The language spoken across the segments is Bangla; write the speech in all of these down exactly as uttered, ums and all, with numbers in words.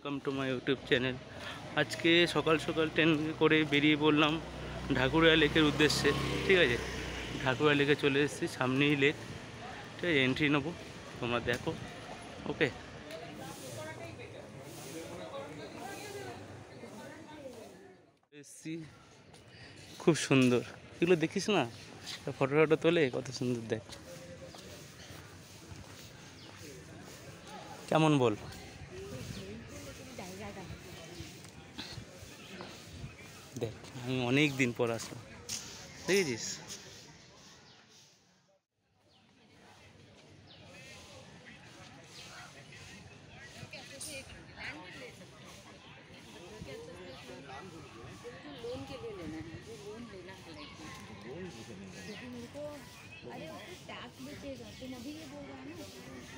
Welcome to my YouTube channel. আজকে সকাল সকাল ট্রেন করে বেরিয়ে পড়লাম ঢাকুরিয়া লেকের উদ্দেশ্যে। ঠিক আছে, ঢাকুরিয়া লেকে চলে এসেছি, সামনেই লেক। ঠিক আছে, এন্ট্রি নেবো, তোমরা দেখো। ওকে, এসছি, খুব সুন্দর। এগুলো দেখিস না, ফটো ফটো তোলে, কত সুন্দর দেখ। কেমন বল? দেখ, আমি অনেক দিন পর আসলাম, দেখেছিস? लोन के लिए लेना है, जो लोन लेना है क्योंकि मेरे को अरे वो तो टैक्स बचेगा, तुम अभी ये बोल रहा है ना।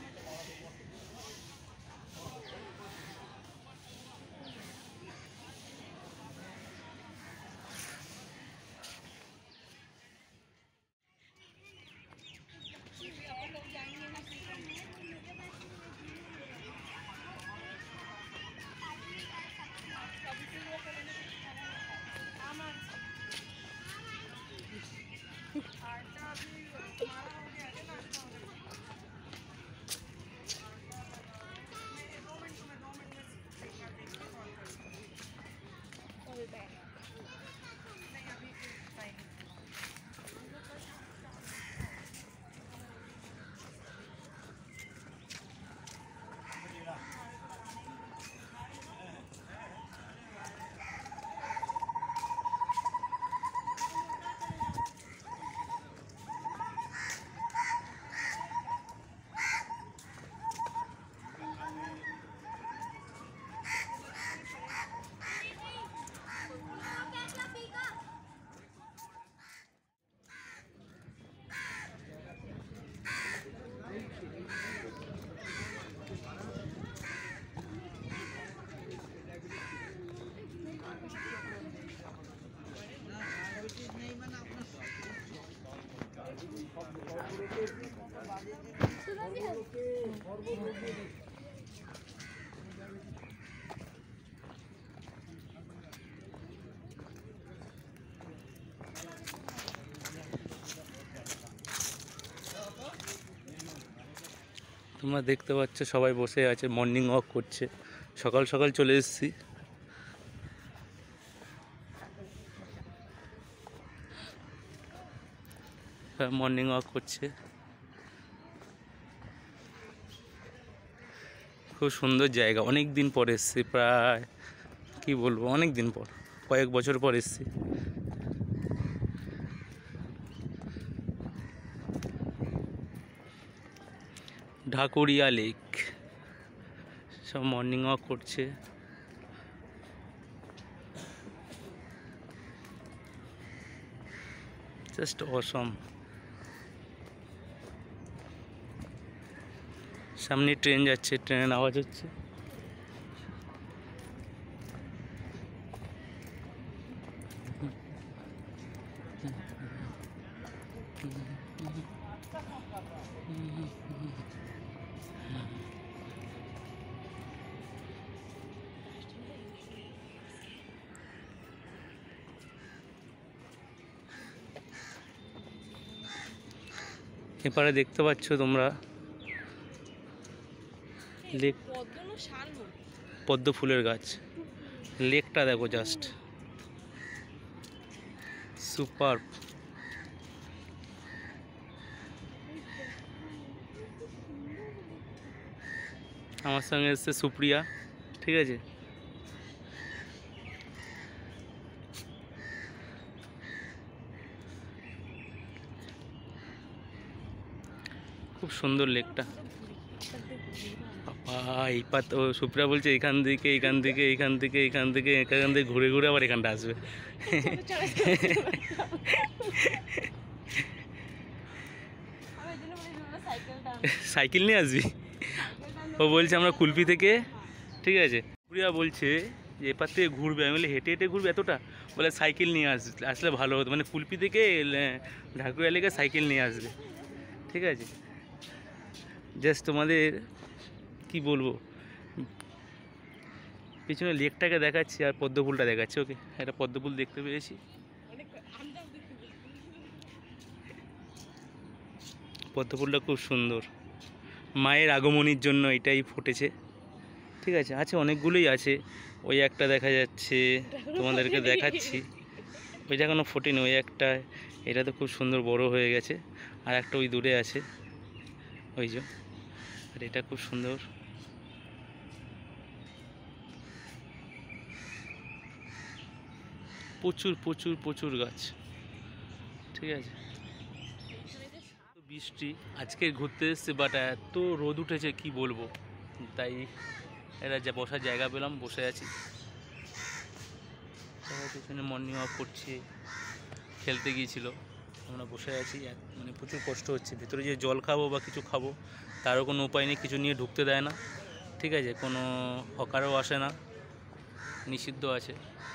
তোমরা দেখতে পাচ্ছ সবাই বসে আছে, মর্নিং ওয়াক করছে। সকাল সকাল চলে এসেছি। মর্নিং ওয়াক করছে, খুব সুন্দর জায়গা। অনেক দিন পর এসেছি, প্রায় কি বলবো, অনেক দিন পর, কয়েক বছর পর এসেছি। ঢাকুরিয়া লেক, সব মর্নিং ওয়াক করছে। Just awesome. সামনে ট্রেন যাচ্ছে, ট্রেনের আওয়াজ হচ্ছে। এপারে দেখতে পাচ্ছ তোমরা লেক, পদ্ম ফুলের গাছ। লেকটা দেখো, জাস্ট সুপার। আমার সঙ্গে এসছে সুপ্রিয়া। ঠিক আছে, খুব সুন্দর লেকটা। বাবা, এই পাত ও সুপ্রিয়া বলছে এখান থেকে এখান থেকে এখান থেকে এখান থেকে এখান থেকে ঘুরে ঘুরে আবার এখানটা আসবে। সাইকেল নিয়ে আসবি? ও বলছে আমরা কুলপি থেকে। ঠিক আছে, সুপ্রিয়া বলছে যে এপার থেকে ঘুরবে। আমি বলি হেঁটে হেঁটে ঘুরবে এতটা? বলে সাইকেল নিয়ে আস আসলে ভালো হতো, মানে কুলপি থেকে ঢাকুরিয়া লেকে সাইকেল নিয়ে আসবে। ঠিক আছে, জাস্ট তোমাদের কি বলবো, পিছনে লেকটাকে দেখাচ্ছি আর পদ্মফুলটা দেখাচ্ছি। ওকে, একটা পদ্মফুল দেখতে পেয়েছি। পদ্মফুলটা খুব সুন্দর, মায়ের আগমনীর জন্য এটাই ফুটেছে। ঠিক আছে, আছে অনেকগুলোই আছে। ওই একটা দেখা যাচ্ছে, তোমাদেরকে দেখাচ্ছি। ওইটা এখনো ফোটেনি, ওই একটা। এটা তো খুব সুন্দর বড় হয়ে গেছে। আর একটা ওই দূরে আছে, ওই যে। আর এটা খুব সুন্দর। প্রচুর প্রচুর প্রচুর গাছ। ঠিক আছে, বৃষ্টি আজকে ঘুরতে এসছে, বাট এত রোদ উঠেছে কি বলবো। তাই এরা যা বসার জায়গা পেলাম, বসে আছি। সবাই পিছনে মর্নিং ওয়াক করছে, খেলতে গিয়েছিল, আমরা বসে আছি। মানে প্রচুর কষ্ট হচ্ছে, ভেতরে যে জল খাবো বা কিছু খাবো তারও কোনো উপায় নেই, কিছু নিয়ে ঢুকতে দেয় না। ঠিক আছে, কোনো হকারও আসে না, নিষিদ্ধ আছে।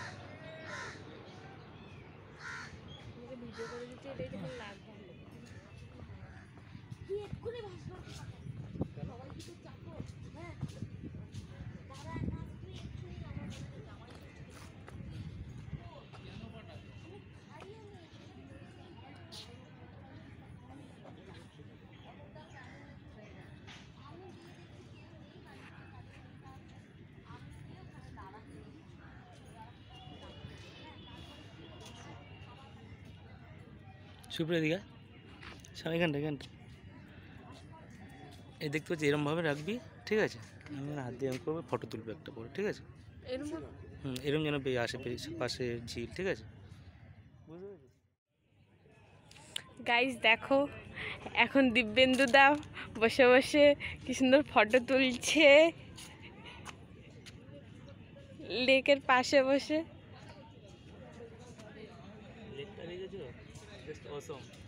সুপ্রিয় দিঘা সব এখানটা এখানটা এই দেখতে পাচ্ছি, এরমভাবে রাখবি। ঠিক আছে, আমি হাত দিয়ে এরম করবো, ফটো তুলবো একটা করে। ঠিক আছে, হুম, এরম যেন পেয়ে আসে পাশে ঝিল। ঠিক আছে, বুঝতে পেরেছি। গাইস দেখো, এখন দিব্যেন্দু দা বসে বসে কি সুন্দর ফটো তুলছে লেকের পাশে বসে। লেকটা দেখেছো? জাস্ট অসম।